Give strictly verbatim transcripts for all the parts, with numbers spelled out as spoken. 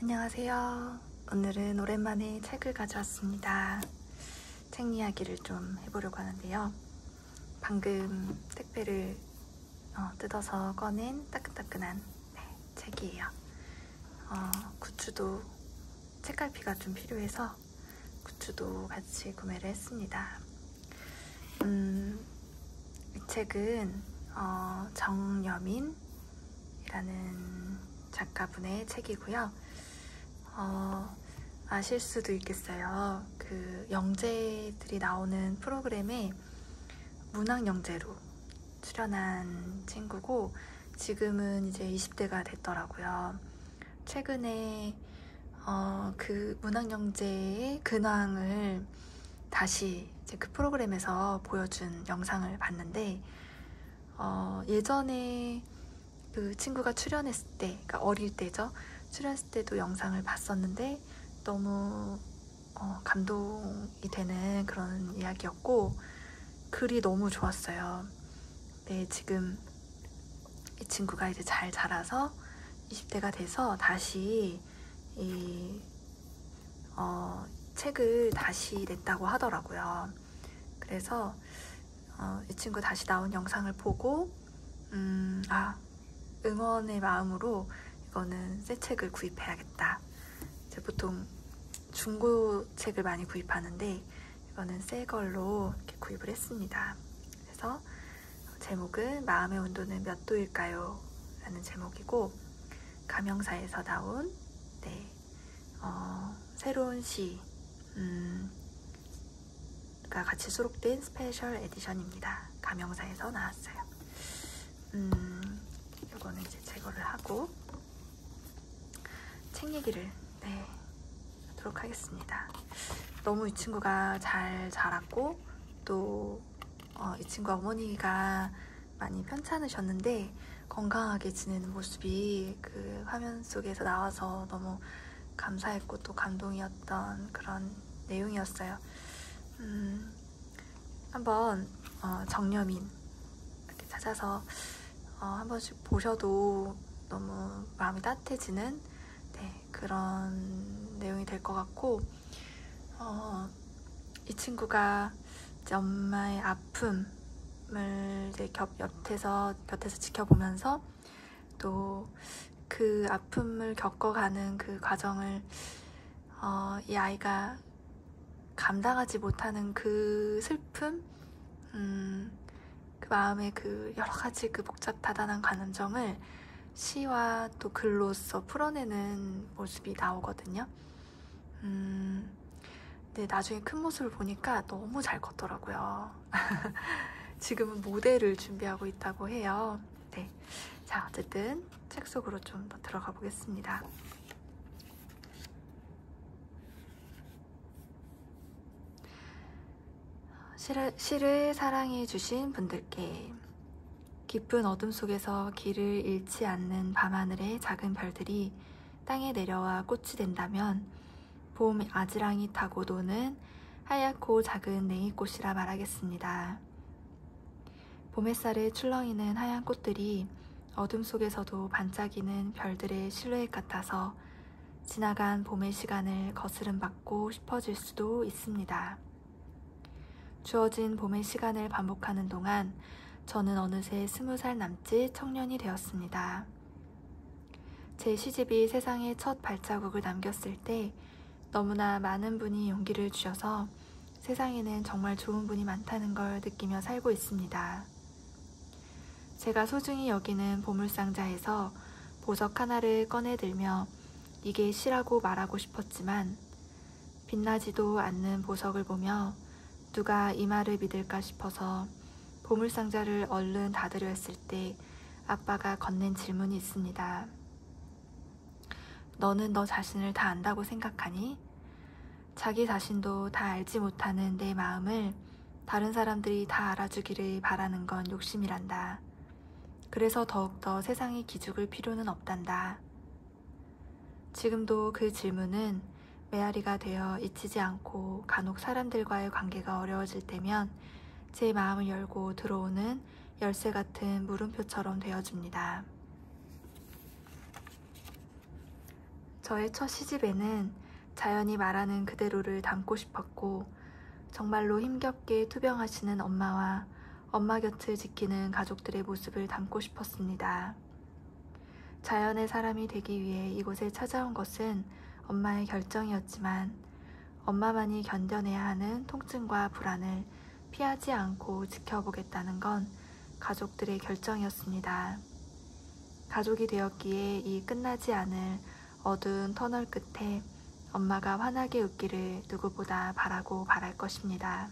안녕하세요. 오늘은 오랜만에 책을 가져왔습니다. 책 이야기를 좀 해보려고 하는데요. 방금 택배를 어, 뜯어서 꺼낸 따끈따끈한 네, 책이에요. 어, 굿즈도 책갈피가 좀 필요해서 굿즈도 같이 구매를 했습니다. 음, 이 책은 어, 정여민이라는 작가분의 책이고요. 어, 아실 수도 있겠어요. 그 영재들이 나오는 프로그램에 문학영재로 출연한 친구고, 지금은 이제 이십 대가 됐더라고요. 최근에 어, 그 문학영재의 근황을 다시 이제 그 프로그램에서 보여준 영상을 봤는데, 어, 예전에 그 친구가 출연했을 때, 그러니까 어릴 때죠. 출연했을 때도 영상을 봤었는데 너무 어, 감동이 되는 그런 이야기였고, 글이 너무 좋았어요. 네, 지금 이 친구가 이제 잘 자라서 이십 대가 돼서 다시 이 어, 책을 다시 냈다고 하더라고요. 그래서 어, 이 친구 다시 나온 영상을 보고 음, 아, 응원의 마음으로 이거는 새 책을 구입해야겠다. 이제 보통 중고 책을 많이 구입하는데 이거는 새 걸로 이렇게 구입을 했습니다. 그래서 제목은 마음의 온도는 몇 도일까요? 라는 제목이고, 감영사에서 나온 네, 어, 새로운 시 음, 가 같이 수록된 스페셜 에디션입니다. 감영사에서 나왔어요. 음, 이거는 이제 제거를 하고 책 얘기를 네, 하도록 하겠습니다. 너무 이 친구가 잘 자랐고, 또 어, 이 친구 어머니가 많이 편찮으셨는데 건강하게 지내는 모습이 그 화면 속에서 나와서 너무 감사했고 또 감동이었던 그런 내용이었어요. 음, 한번 어, 정여민 이렇게 찾아서 어, 한 번씩 보셔도 너무 마음이 따뜻해지는 네, 그런 내용이 될 것 같고, 어, 이 친구가 이제 엄마의 아픔을 이제 겹, 곁에서, 곁에서 지켜보면서 또 그 아픔을 겪어가는 그 과정을 어, 이 아이가 감당하지 못하는 그 슬픔, 음, 그 마음의 그 여러 가지 그 복잡다단한 감정을 시와 또 글로써 풀어내는 모습이 나오거든요. 음, 근데 나중에 큰 모습을 보니까 너무 잘 컸더라고요. 지금은 모델을 준비하고 있다고 해요. 네, 자, 어쨌든 책 속으로 좀 더 들어가 보겠습니다. 시를, 시를 사랑해 주신 분들께, 깊은 어둠 속에서 길을 잃지 않는 밤하늘의 작은 별들이 땅에 내려와 꽃이 된다면 봄 아지랑이 타고 노는 하얗고 작은 냉이꽃이라 말하겠습니다. 봄 햇살에 출렁이는 하얀 꽃들이 어둠 속에서도 반짝이는 별들의 실루엣 같아서 지나간 봄의 시간을 거스름받고 싶어질 수도 있습니다. 주어진 봄의 시간을 반복하는 동안 저는 어느새 스무 살 남짓 청년이 되었습니다. 제 시집이 세상에 첫 발자국을 남겼을 때 너무나 많은 분이 용기를 주셔서 세상에는 정말 좋은 분이 많다는 걸 느끼며 살고 있습니다. 제가 소중히 여기는 보물상자에서 보석 하나를 꺼내들며 이게 시라고 말하고 싶었지만, 빛나지도 않는 보석을 보며 누가 이 말을 믿을까 싶어서 보물상자를 얼른 닫으려 했을 때 아빠가 건넨 질문이 있습니다. 너는 너 자신을 다 안다고 생각하니? 자기 자신도 다 알지 못하는 내 마음을 다른 사람들이 다 알아주기를 바라는 건 욕심이란다. 그래서 더욱더 세상에 기죽을 필요는 없단다. 지금도 그 질문은 메아리가 되어 잊히지 않고 간혹 사람들과의 관계가 어려워질 때면 제 마음을 열고 들어오는 열쇠 같은 물음표처럼 되어줍니다. 저의 첫 시집에는 자연이 말하는 그대로를 담고 싶었고, 정말로 힘겹게 투병하시는 엄마와 엄마 곁을 지키는 가족들의 모습을 담고 싶었습니다. 자연의 사람이 되기 위해 이곳에 찾아온 것은 엄마의 결정이었지만, 엄마만이 견뎌내야 하는 통증과 불안을 피하지 않고 지켜보겠다는 건 가족들의 결정이었습니다. 가족이 되었기에 이 끝나지 않을 어두운 터널 끝에 엄마가 환하게 웃기를 누구보다 바라고 바랄 것입니다.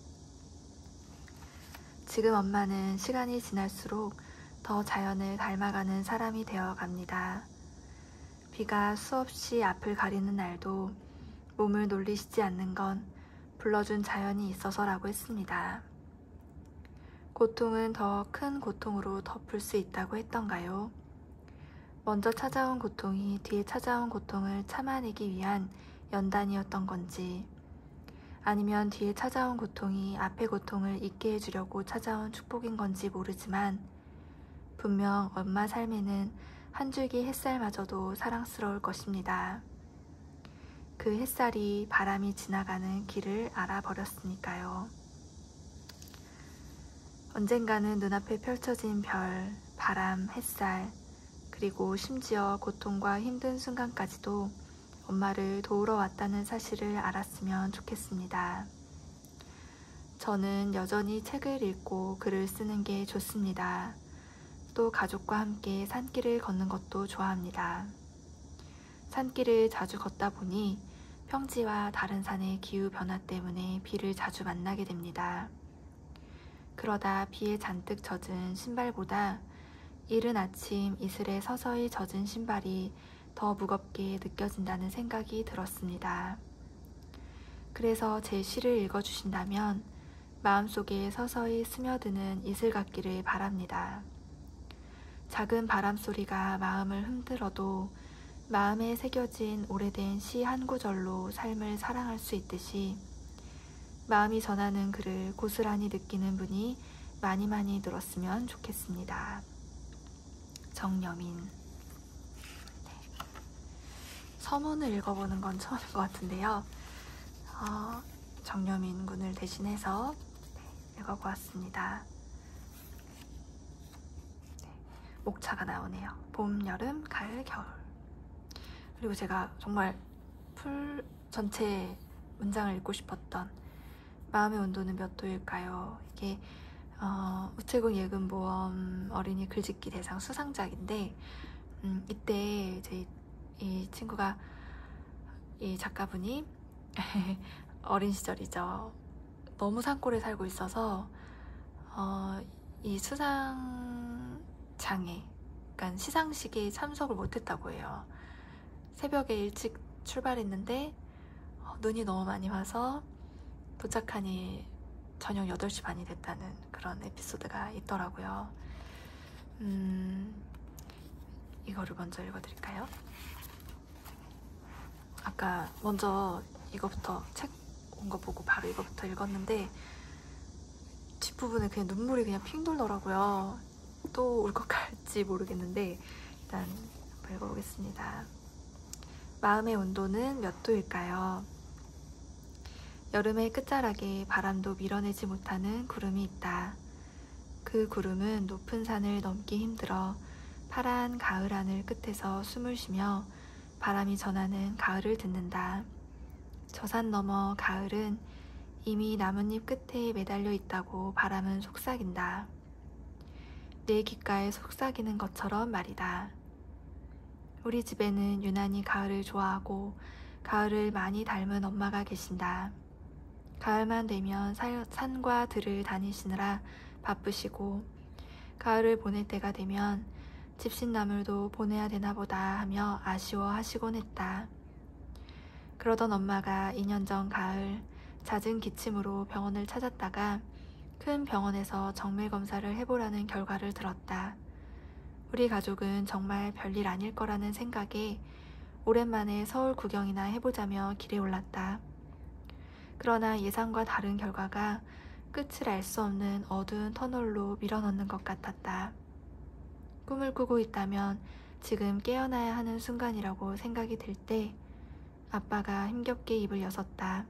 지금 엄마는 시간이 지날수록 더 자연을 닮아가는 사람이 되어 갑니다. 비가 수없이 앞을 가리는 날도 몸을 놀리시지 않는 건 불러준 자연이 있어서라고 했습니다. 고통은 더 큰 고통으로 덮을 수 있다고 했던가요? 먼저 찾아온 고통이 뒤에 찾아온 고통을 참아내기 위한 연단이었던 건지, 아니면 뒤에 찾아온 고통이 앞의 고통을 잊게 해주려고 찾아온 축복인 건지 모르지만, 분명 엄마 삶에는 한 줄기 햇살마저도 사랑스러울 것입니다. 그 햇살이 바람이 지나가는 길을 알아버렸으니까요. 언젠가는 눈앞에 펼쳐진 별, 바람, 햇살, 그리고 심지어 고통과 힘든 순간까지도 엄마를 도우러 왔다는 사실을 알았으면 좋겠습니다. 저는 여전히 책을 읽고 글을 쓰는 게 좋습니다. 또 가족과 함께 산길을 걷는 것도 좋아합니다. 산길을 자주 걷다 보니 평지와 다른 산의 기후 변화 때문에 비를 자주 만나게 됩니다. 그러다 비에 잔뜩 젖은 신발보다 이른 아침 이슬에 서서히 젖은 신발이 더 무겁게 느껴진다는 생각이 들었습니다. 그래서 제 시를 읽어주신다면 마음속에 서서히 스며드는 이슬 같기를 바랍니다. 작은 바람소리가 마음을 흔들어도 마음에 새겨진 오래된 시 한 구절로 삶을 사랑할 수 있듯이 마음이 전하는 글을 고스란히 느끼는 분이 많이 많이 늘었으면 좋겠습니다. 정여민. 네. 서문을 읽어보는 건 처음인 것 같은데요. 어, 정여민 군을 대신해서 네, 읽어보았습니다. 네, 목차가 나오네요. 봄, 여름, 가을, 겨울. 그리고 제가 정말 풀 전체 문장을 읽고 싶었던 마음의 온도는 몇 도일까요? 이게 어, 우체국 예금보험 어린이 글짓기 대상 수상작인데, 음, 이때 이제 이 친구가, 이 작가분이 어린 시절이죠. 너무 산골에 살고 있어서 어, 이 수상장에, 그러니까 시상식에 참석을 못했다고 해요. 새벽에 일찍 출발했는데 어, 눈이 너무 많이 와서 도착하니 저녁 여덟 시 반이 됐다는 그런 에피소드가 있더라고요. 음, 이거를 먼저 읽어드릴까요? 아까 먼저 이거부터 책 온 거 보고 바로 이거부터 읽었는데 뒷부분에 그냥 눈물이 그냥 핑 돌더라고요. 또 울컥할지 모르겠는데 일단 한번 읽어보겠습니다. 마음의 온도는 몇 도일까요? 여름의 끝자락에 바람도 밀어내지 못하는 구름이 있다. 그 구름은 높은 산을 넘기 힘들어 파란 가을 하늘 끝에서 숨을 쉬며 바람이 전하는 가을을 듣는다. 저 산 너머 가을은 이미 나뭇잎 끝에 매달려 있다고 바람은 속삭인다. 내 귓가에 속삭이는 것처럼 말이다. 우리 집에는 유난히 가을을 좋아하고 가을을 많이 닮은 엄마가 계신다. 가을만 되면 산과 들을 다니시느라 바쁘시고, 가을을 보낼 때가 되면 집신나물도 보내야 되나 보다 하며 아쉬워하시곤 했다. 그러던 엄마가 이 년 전 가을 잦은 기침으로 병원을 찾았다가 큰 병원에서 정밀 검사를 해보라는 결과를 들었다. 우리 가족은 정말 별일 아닐 거라는 생각에 오랜만에 서울 구경이나 해보자며 길에 올랐다. 그러나 예상과 다른 결과가 끝을 알 수 없는 어두운 터널로 밀어넣는 것 같았다. 꿈을 꾸고 있다면 지금 깨어나야 하는 순간이라고 생각이 들 때 아빠가 힘겹게 입을 여섰다.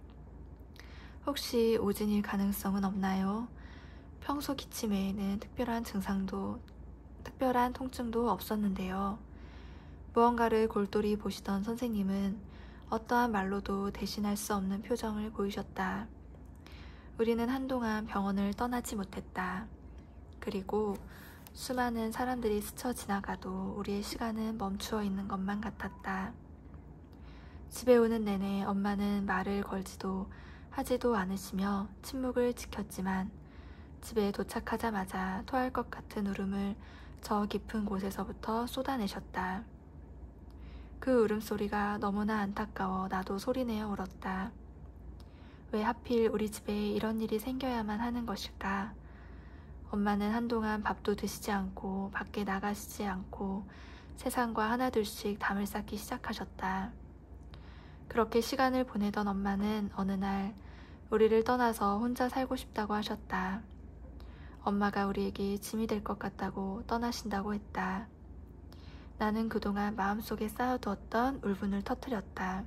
혹시 오진일 가능성은 없나요? 평소 기침 외에는 특별한 증상도, 특별한 통증도 없었는데요. 무언가를 골똘히 보시던 선생님은 어떠한 말로도 대신할 수 없는 표정을 보이셨다. 우리는 한동안 병원을 떠나지 못했다. 그리고 수많은 사람들이 스쳐 지나가도 우리의 시간은 멈추어 있는 것만 같았다. 집에 오는 내내 엄마는 말을 걸지도 하지도 않으시며 침묵을 지켰지만 집에 도착하자마자 토할 것 같은 울음을 저 깊은 곳에서부터 쏟아내셨다. 그 울음소리가 너무나 안타까워 나도 소리내어 울었다. 왜 하필 우리 집에 이런 일이 생겨야만 하는 것일까? 엄마는 한동안 밥도 드시지 않고 밖에 나가시지 않고 세상과 하나둘씩 담을 쌓기 시작하셨다. 그렇게 시간을 보내던 엄마는 어느 날 우리를 떠나서 혼자 살고 싶다고 하셨다. 엄마가 우리에게 짐이 될 것 같다고 떠나신다고 했다. 나는 그동안 마음속에 쌓아두었던 울분을 터뜨렸다.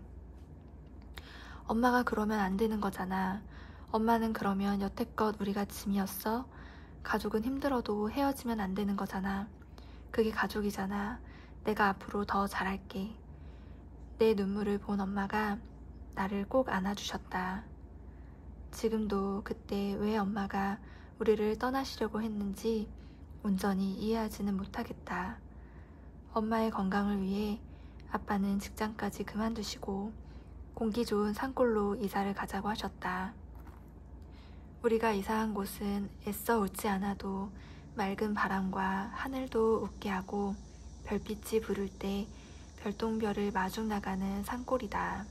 엄마가 그러면 안 되는 거잖아. 엄마는 그러면 여태껏 우리가 짐이었어? 가족은 힘들어도 헤어지면 안 되는 거잖아. 그게 가족이잖아. 내가 앞으로 더 잘할게. 내 눈물을 본 엄마가 나를 꼭 안아주셨다. 지금도 그때 왜 엄마가 우리를 떠나시려고 했는지 온전히 이해하지는 못하겠다. 엄마의 건강을 위해 아빠는 직장까지 그만두시고 공기 좋은 산골로 이사를 가자고 하셨다. 우리가 이사한 곳은 애써 웃지 않아도 맑은 바람과 하늘도 웃게 하고 별빛이 부를 때 별똥별을 마중 나가는 산골이다.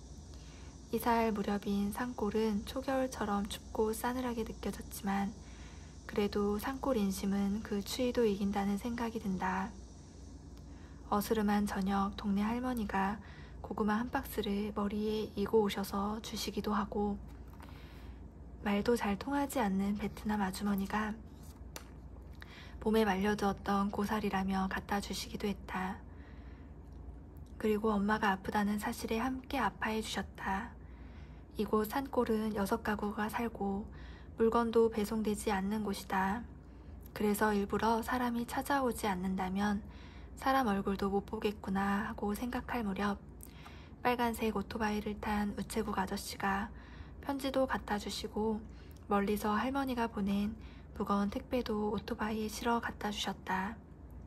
이사할 무렵인 산골은 초겨울처럼 춥고 싸늘하게 느껴졌지만 그래도 산골 인심은 그 추위도 이긴다는 생각이 든다. 어스름한 저녁 동네 할머니가 고구마 한 박스를 머리에 이고 오셔서 주시기도 하고 말도 잘 통하지 않는 베트남 아주머니가 봄에 말려두었던 고사리라며 갖다 주시기도 했다. 그리고 엄마가 아프다는 사실에 함께 아파해 주셨다. 이곳 산골은 여섯 가구가 살고 물건도 배송되지 않는 곳이다. 그래서 일부러 사람이 찾아오지 않는다면 사람 얼굴도 못 보겠구나 하고 생각할 무렵 빨간색 오토바이를 탄 우체국 아저씨가 편지도 갖다 주시고 멀리서 할머니가 보낸 무거운 택배도 오토바이에 실어 갖다 주셨다.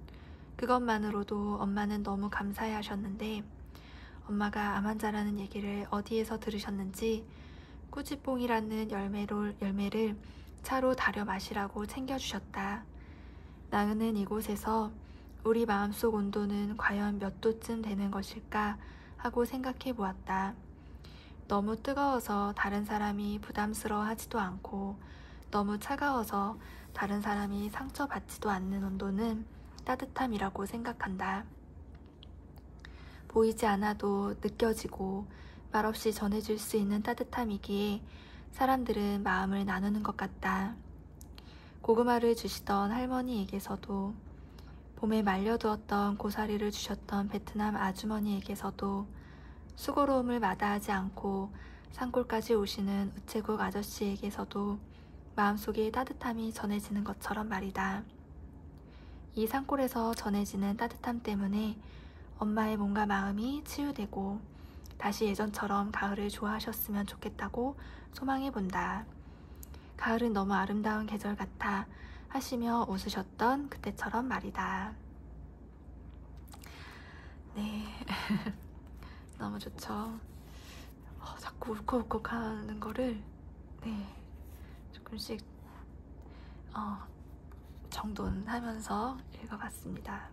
그것만으로도 엄마는 너무 감사해 하셨는데 엄마가 암 환자라는 얘기를 어디에서 들으셨는지 꾸지뽕이라는 열매로, 열매를 차로 달여 마시라고 챙겨주셨다. 나는 이곳에서 우리 마음속 온도는 과연 몇 도쯤 되는 것일까 하고 생각해 보았다. 너무 뜨거워서 다른 사람이 부담스러워 하지도 않고 너무 차가워서 다른 사람이 상처받지도 않는 온도는 따뜻함이라고 생각한다. 보이지 않아도 느껴지고 말없이 전해줄 수 있는 따뜻함이기에 사람들은 마음을 나누는 것 같다. 고구마를 주시던 할머니에게서도 봄에 말려두었던 고사리를 주셨던 베트남 아주머니에게서도 수고로움을 마다하지 않고 산골까지 오시는 우체국 아저씨에게서도 마음속에 따뜻함이 전해지는 것처럼 말이다. 이 산골에서 전해지는 따뜻함 때문에 엄마의 몸과 마음이 치유되고 다시 예전처럼 가을을 좋아하셨으면 좋겠다고 소망해 본다. 가을은 너무 아름다운 계절 같아 하시며 웃으셨던 그때처럼 말이다. 네. 너무 좋죠. 어, 자꾸 울컥울컥 하는 거를 네 조금씩 어, 정돈하면서 읽어봤습니다.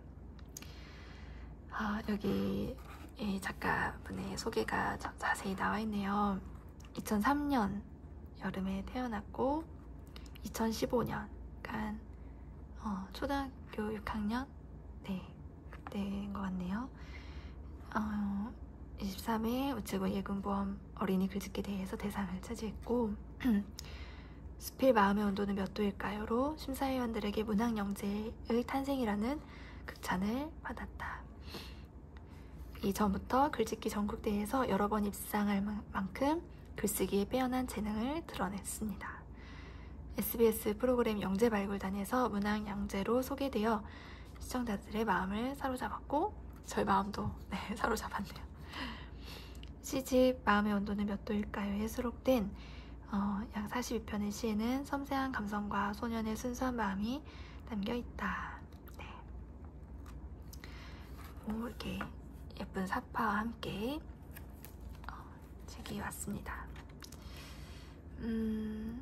아, 여기 이 작가분의 소개가 자세히 나와 있네요. 이천삼 년 여름에 태어났고 이천십오 년 그러니까 어, 초등학교 육 학년 네 그때인 것 같네요. 어, 이십삼 회 우체국 예금보험 어린이 글짓기 대회에서 대상을 차지했고 수필 마음의 온도는 몇 도일까요?로 심사위원들에게 문학영재의 탄생이라는 극찬을 받았다. 이전부터 글짓기 전국대회에서 여러 번 입상할 만큼 글쓰기에 빼어난 재능을 드러냈습니다. 에스비에스 프로그램 영재발굴단에서 문학영재로 소개되어 시청자들의 마음을 사로잡았고 저희 마음도 네, 사로잡았네요. 시집 마음의 온도는 몇 도일까요에 수록된 어, 약 사십이 편의 시에는 섬세한 감성과 소년의 순수한 마음이 담겨있다. 네. 오, 이렇게 예쁜 사파와 함께 어, 책이 왔습니다. 음,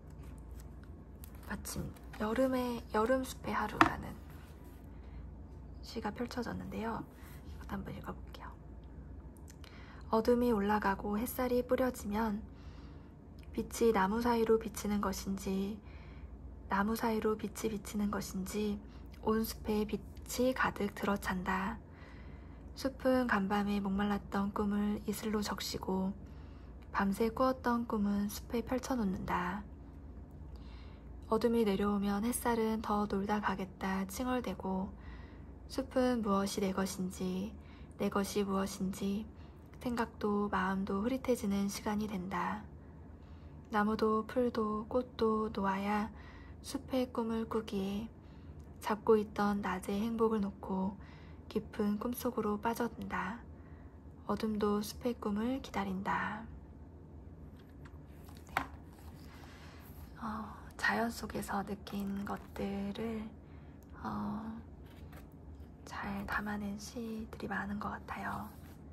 마침 여름의 여름숲의 하루라는 시가 펼쳐졌는데요. 이것도 한번 읽어볼게요. 어둠이 올라가고 햇살이 뿌려지면 빛이 나무 사이로 비치는 것인지 나무 사이로 빛이 비치는 것인지 온 숲에 빛이 가득 들어찬다. 숲은 간밤에 목말랐던 꿈을 이슬로 적시고 밤새 꾸었던 꿈은 숲에 펼쳐놓는다. 어둠이 내려오면 햇살은 더 놀다 가겠다 칭얼대고 숲은 무엇이 내 것인지 내 것이 무엇인지 생각도 마음도 흐릿해지는 시간이 된다. 나무도 풀도 꽃도 놓아야 숲의 꿈을 꾸기에 잡고 있던 낮의 행복을 놓고 깊은 꿈속으로 빠져든다. 어둠도 숲의 꿈을 기다린다. 네. 어, 자연 속에서 느낀 것들을 어, 잘 담아낸 시들이 많은 것 같아요.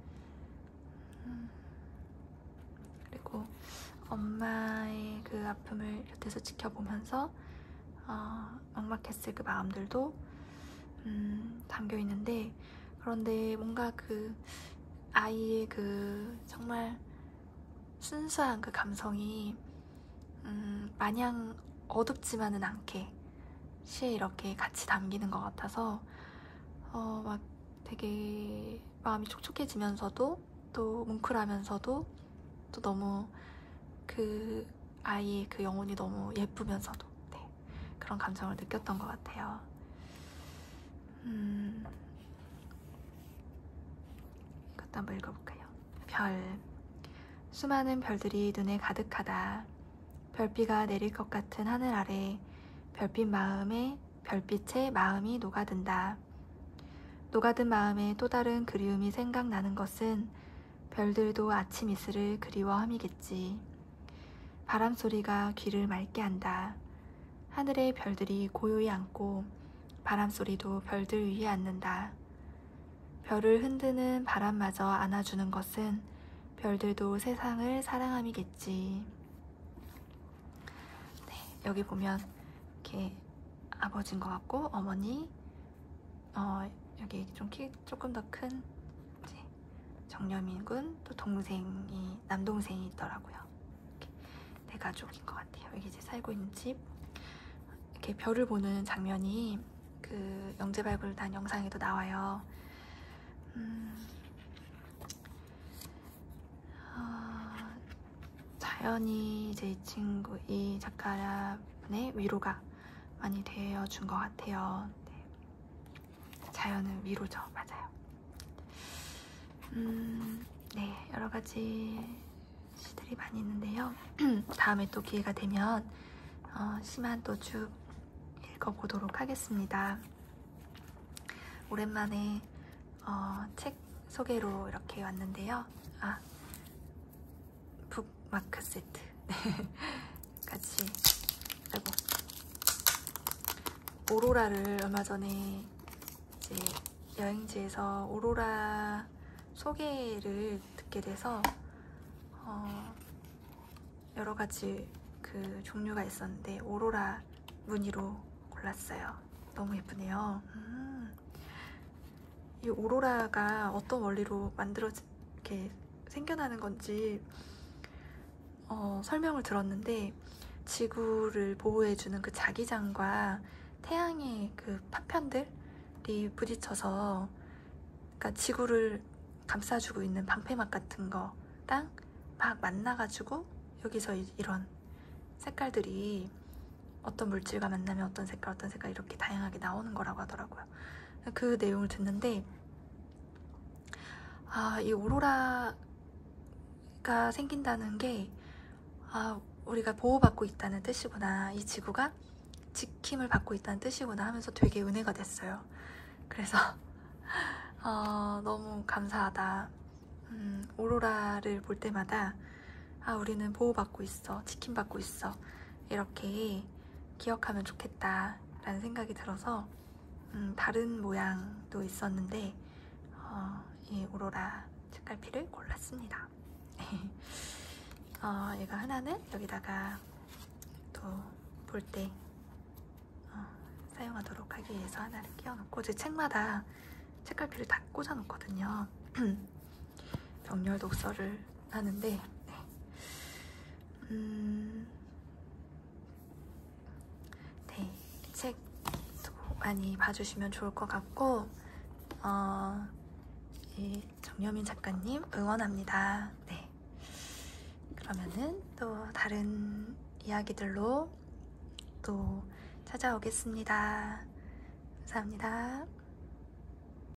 음, 그리고 엄마의 그 아픔을 곁에서 지켜보면서 어, 막막했을 그 마음들도 음, 담겨 있는데, 그런데 뭔가 그 아이의 그 정말 순수한 그 감성이 음, 마냥 어둡지만은 않게 시에 이렇게 같이 담기는 것 같아서 어, 막 되게 마음이 촉촉해지면서도 또 뭉클하면서도 또 너무 그 아이의 그 영혼이 너무 예쁘면서도 네, 그런 감정을 느꼈던 것 같아요. 음, 이것도 한번 읽어볼까요? 별. 수많은 별들이 눈에 가득하다. 별비가 내릴 것 같은 하늘 아래 별빛 마음에 별빛에 마음이 녹아든다. 녹아든 마음에 또 다른 그리움이 생각나는 것은 별들도 아침 이슬을 그리워함이겠지. 바람 소리가 귀를 맑게 한다. 하늘의 별들이 고요히 앉고 바람 소리도 별들 위에 앉는다. 별을 흔드는 바람마저 안아주는 것은 별들도 세상을 사랑함이겠지. 네, 여기 보면 이렇게 아버지인 것 같고 어머니, 어, 여기 좀 키 조금 더 큰 정여민 군, 또 동생이 남동생이 있더라고요. 이렇게 네 가족인 것 같아요. 여기 이제 살고 있는 집. 이렇게 별을 보는 장면이 그 영재발굴단 영상에도 나와요. 음, 어, 자연이 이제 이 친구, 이 작가분의 위로가 많이 되어준 것 같아요. 네. 자연은 위로죠. 맞아요. 음, 네, 여러 가지 시들이 많이 있는데요. 다음에 또 기회가 되면 어, 시만 또 쭉 읽어보도록 하겠습니다. 오랜만에 어, 책 소개로 이렇게 왔는데요. 아, 북마크 세트 같이. 아이고, 오로라를 얼마 전에 이제 여행지에서 오로라 소개를 듣게 돼서 어, 여러 가지 그 종류가 있었는데 오로라 무늬로 골랐어요. 너무 예쁘네요. 음. 이 오로라가 어떤 원리로 만들어지 이렇게 생겨나는 건지 어, 설명을 들었는데 지구를 보호해주는 그 자기장과 태양의 그 파편들이 부딪혀서, 그러니까 지구를 감싸주고 있는 방패막 같은 거랑 막 만나가지고 여기서 이런 색깔들이 어떤 물질과 만나면 어떤 색깔 어떤 색깔 이렇게 다양하게 나오는 거라고 하더라고요. 그 내용을 듣는데 아, 이 오로라가 생긴다는 게 아, 우리가 보호받고 있다는 뜻이구나, 이 지구가 지킴을 받고 있다는 뜻이구나 하면서 되게 은혜가 됐어요. 그래서 어, 너무 감사하다. 음, 오로라를 볼 때마다 아, 우리는 보호받고 있어, 지킴받고 있어, 이렇게 기억하면 좋겠다 라는 생각이 들어서 음, 다른 모양도 있었는데 어, 이 오로라 책갈피를 골랐습니다. 어, 얘가 하나는 여기다가 또 볼 때 어, 사용하도록 하기 위해서 하나를 끼워놓고, 제 책마다 책갈피를 다 꽂아 놓거든요. 병렬 독서를 하는데 네. 음, 네, 책도 많이 봐주시면 좋을 것 같고 어, 이 정여민 작가님 응원합니다. 네. 그러면은 또 다른 이야기들로 또 찾아오겠습니다. 감사합니다.